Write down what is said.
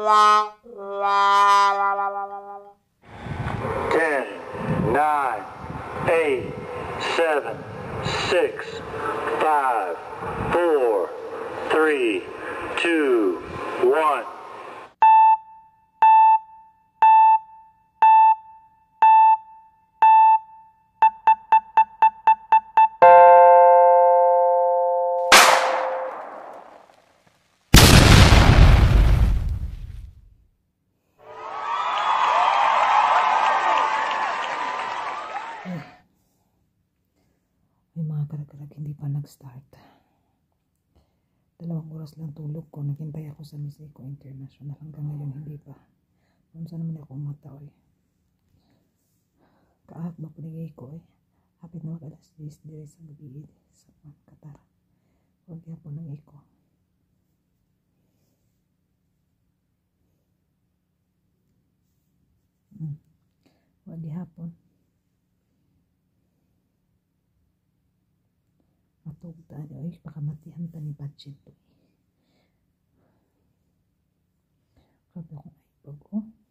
10, 9, 8, 7, 6, 5, 4, 3, 2, 1. May mga karag-karag hindi pa nag-start. 2 oras lang tulog ko. Naghintay ako sa Miss Eco International. Hanggang ngayon hindi pa. Kung saan naman ako umataw eh. Kaahak ba po ni Eco eh. Hapit na mag-alas 10 dire sa gabi sa Qatar. Huwag kaya po ng Eco. Huwag di hapon. Matugtaan ay pakamatihan ta ni Batchet to. Grabe akong ipag ko.